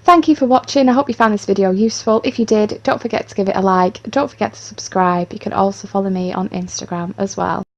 Thank you for watching. I hope you found this video useful. If you did, don't forget to give it a like. Don't forget to subscribe. You can also follow me on Instagram as well.